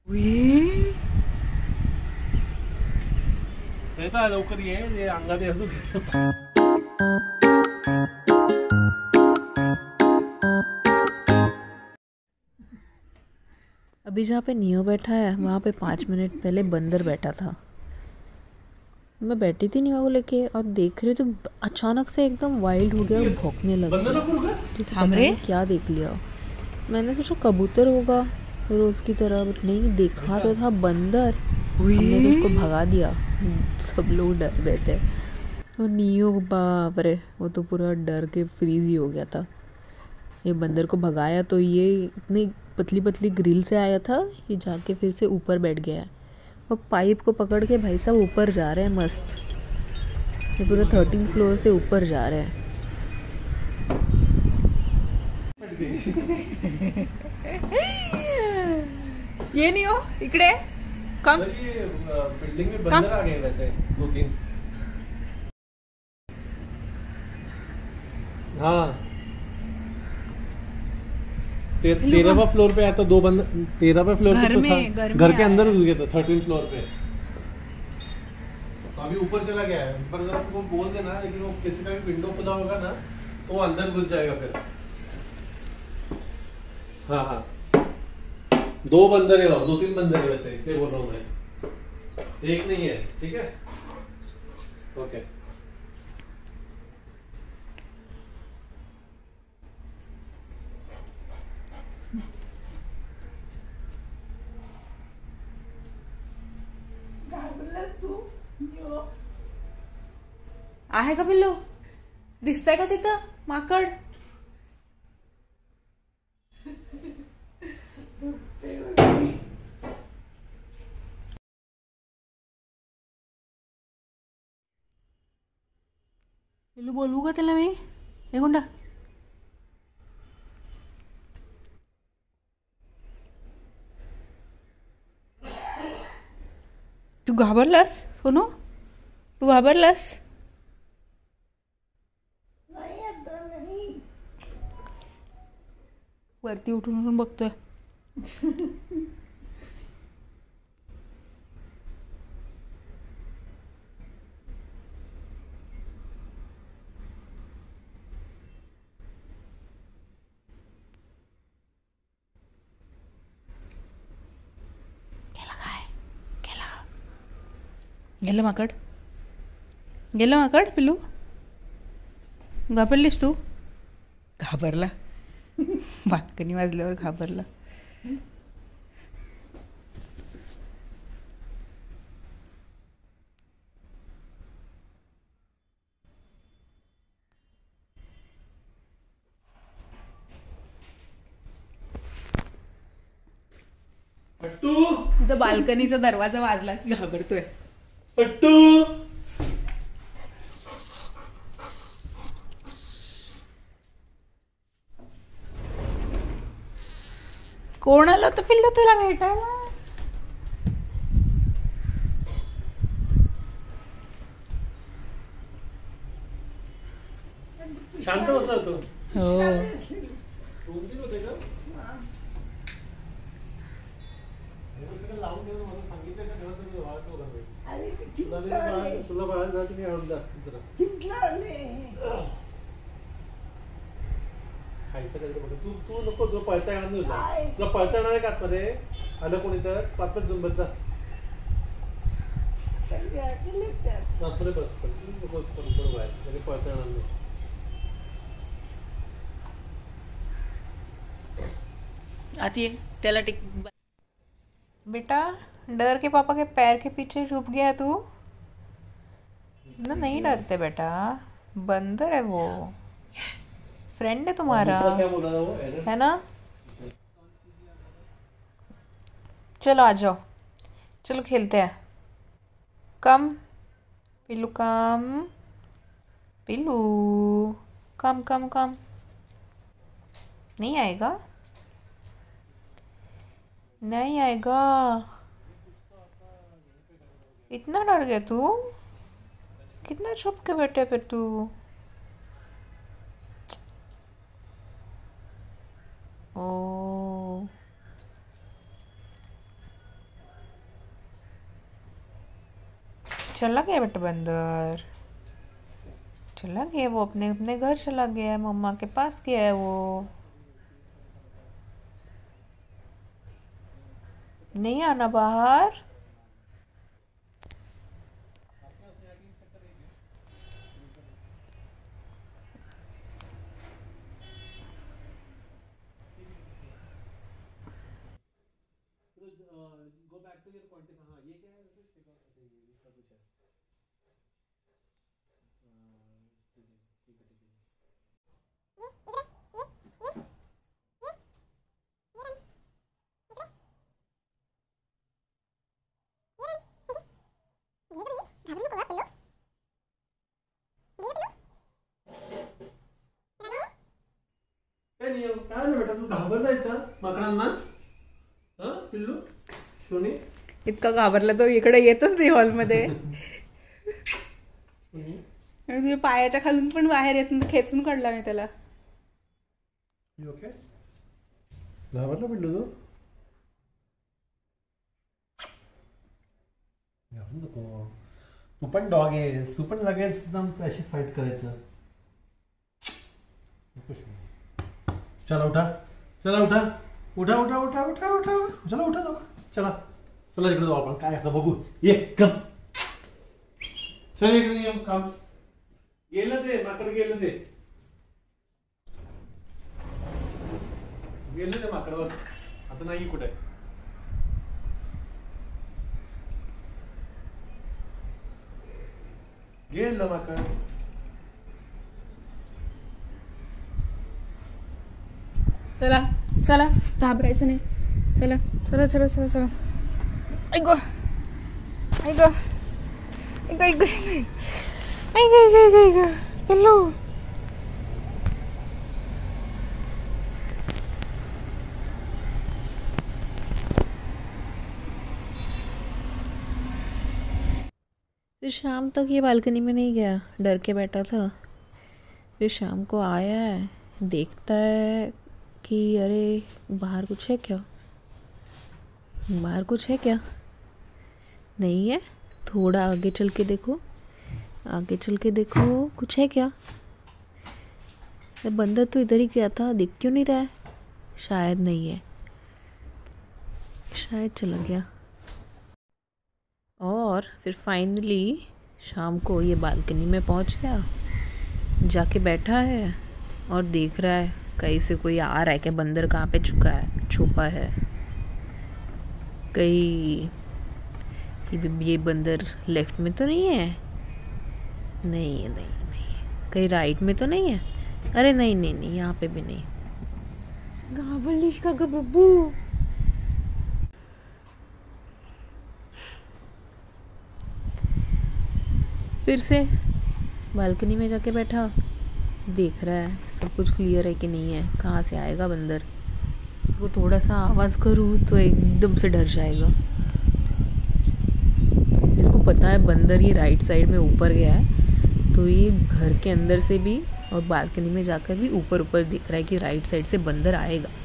येता लवकर ये अंगात असू. अभी जहाँ पे नियो बैठा है वहाँ पे 5 मिनट पहले बंदर बैठा था। मैं बैठी थी नियो को लेके और देख रही तो अचानक से एकदम वाइल्ड हो गया और भौंकने लग गया। जैसे पता नहीं क्या देख लिया। मैंने सोचा कबूतर होगा रोज की तरह, बट नहीं, देखा तो था बंदर। हमने तो उसको भगा दिया, सब लोग डर गए थे। और नियो बाप रे, वो तो पूरा डर के फ्रीज ही हो गया था। ये बंदर को भगाया तो ये इतनी पतली पतली ग्रिल से आया था, ये जाके फिर से ऊपर बैठ गया है और पाइप को पकड़ के भाई साहब ऊपर जा रहे हैं मस्त। ये पूरा 13th फ्लोर से ऊपर जा रहे हैं। ये नहीं हो इकडे कम. बिल्डिंग में बंदर आ गए वैसे 2-3. हाँ 13वां फ्लोर पे आया तो 2 बंदर. 13वें फ्लोर पे तो था, घर के अंदर घुस गया था 13th फ्लोर पे. तो अभी ऊपर चला गया है. ऊपर जरा उनको बोल देना, लेकिन वो किसी का भी विंडो खुला होगा ना तो वो अंदर घुस जाएगा फिर. हाँ हाँ 2 बंदर है और 2-3 बंदर है वैसे, इसलिए बोल रहा हूँ मैं, एक नहीं है. ठीक है ओके. आहे का पिल्लू? दिसतंय का तिथं माकड? पिल्लू बोलवू का त्याला मी? हे गुंडा तू घाबरलास सोनू? तू घाबरलास? वरती उठून उठून बघतोय. गेलं माकड? गेलं माकड पिल्लू? घाबरलीस तू? घाबरला. बाल्कनी वाजल्यावर घाबरला. पट्टू इथं बाल्कनीचा दरवाजा वाजला की घाबरतोय. पट्टू कोण आलं होतं पिल्लू तुला भेटायला? शांत बसला तो. हो 2-3 होते का? लावून देऊन मला सांगितलं का तेव्हा तुम्ही वाळत वगैरे तुला बाळा जा तुम्ही आणून द्या खायचं काहीतरी बघ. तू तू नको, तुला पळता येणार नाही. तुला पळता येणार आहे का आतमध्ये आलं कोणी तर आतमध्ये जाऊन बस जा. आतमध्ये बस पण नको बाहेर, म्हणजे पळता येणार नाही. आती है तेला टिक. बेटा डर के पापा के पैर के पीछे छुप गया तू ना? नहीं डरते बेटा, बंदर है वो, फ्रेंड है तुम्हारा, क्या बोल रहा वो है ना? चलो आ जाओ, चलो खेलते हैं. कम पिल्लू कम, पिल्लू कम कम कम. नहीं आएगा? नहीं आएगा? इतना डर गया तू? कितना छुप के बैठे पे तू? ओ चला गया बेटा बंदर, चला गया वो, अपने अपने घर चला गया है, मम्मा के पास गया है वो। नहीं आना बाहर। Go back to your quantity. हाँ ये क्या है वैसे? इसका कुछ है। ठीक है ठीक है ठीक है। काय नाही काय नाही बेटा, तू घाबरला इथं माकडांना? हा पिल्लू सोनी? इतका घाबरला तो इकडे येतच नाही हॉलमध्ये. आणि तुझ्या पायाच्या खालून पण बाहेर येत, खेचून काढला मी त्याला. ओके घाबरला पिल्लू तू? घाबरू नको, तू पण डॉग आहेस, तू पण लगेच एकदम अशी फाईट करायचं. चला उठा, चला उठा उठा उठा उठा उठा उठा, चला उठा जाऊ, चला चला इकडे जाऊ आपण, काय असतं बघू. ये कम, चल इकडे ये, काम गेलं ते माकड, गेलं ते गेलं ते माकडवर, आता नाही कुठे. गेलं माकड. चला चला, घाबरायचं नाही. चला चला चला चला चला. ऐक ऐक ऐक ऐक ऐक ऐक ऐक पिल्लू. फिर शाम तक ये बालकनी में नहीं गया, डर के बैठा था. फिर शाम को आया है, देखता है कि अरे बाहर कुछ है क्या, बाहर कुछ है क्या, नहीं है. थोड़ा आगे चल के देखो, आगे चल के देखो कुछ है क्या. बंदर तो इधर ही गया था, दिख क्यों नहीं रहा है. शायद नहीं है, शायद चला गया. और फिर फाइनली शाम को ये बालकनी में पहुंच गया, जाके बैठा है और देख रहा है कहीं से कोई आ रहा है कि बंदर कहाँ पे छुपा है. कहीं ये बंदर लेफ्ट में तो नहीं है, नहीं है नहीं नहीं. कहीं राइट में तो नहीं है, अरे नहीं नहीं नहीं, यहाँ पे भी नहीं. घाबरलीस का ग बब्बू. फिर से बालकनी में जाके बैठा, देख रहा है सब कुछ क्लियर है कि नहीं है, कहाँ से आएगा बंदर. वो थोड़ा सा आवाज़ करूँ तो एकदम से डर जाएगा. इसको पता है बंदर ये राइट साइड में ऊपर गया है, तो ये घर के अंदर से भी और बालकनी में जाकर भी ऊपर ऊपर दिख रहा है कि राइट साइड से बंदर आएगा.